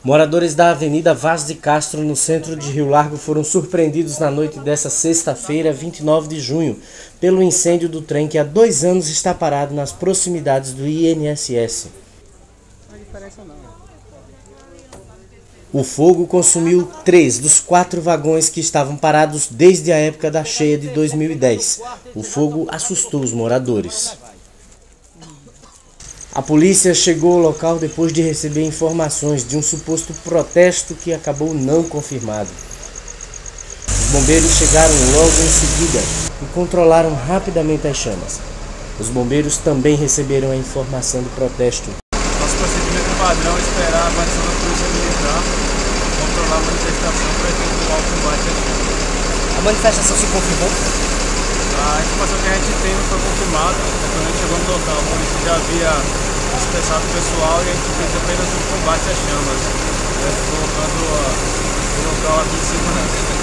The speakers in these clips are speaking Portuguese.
Moradores da Avenida Vaz de Castro, no centro de Rio Largo, foram surpreendidos na noite desta sexta-feira, 29 de junho, pelo incêndio do trem que há 2 anos está parado nas proximidades do INSS. O fogo consumiu 3 dos 4 vagões que estavam parados desde a época da cheia de 2010. O fogo assustou os moradores. A polícia chegou ao local depois de receber informações de um suposto protesto que acabou não confirmado. Os bombeiros chegaram logo em seguida e controlaram rapidamente as chamas. Os bombeiros também receberam a informação do protesto. Nosso procedimento padrão é esperar a avaliação da polícia militar, controlar a manifestação para efetuar o combate às chamas. A manifestação se confirmou? A informação que a gente tem não foi confirmada, quando a gente chegou no local, a polícia já havia dispersado o pessoal e a gente fez apenas um combate às chamas, colocando o local aqui em cima.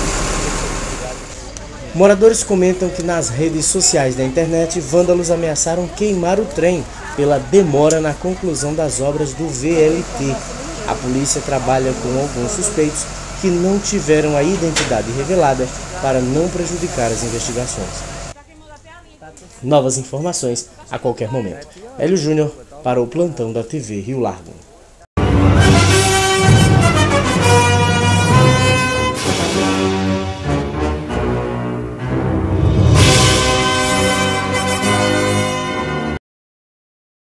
Moradores comentam que nas redes sociais da internet, vândalos ameaçaram queimar o trem pela demora na conclusão das obras do VLT. A polícia trabalha com alguns suspeitos que não tiveram a identidade revelada para não prejudicar as investigações. Novas informações a qualquer momento. Hélio Júnior para o plantão da TV Rio Largo.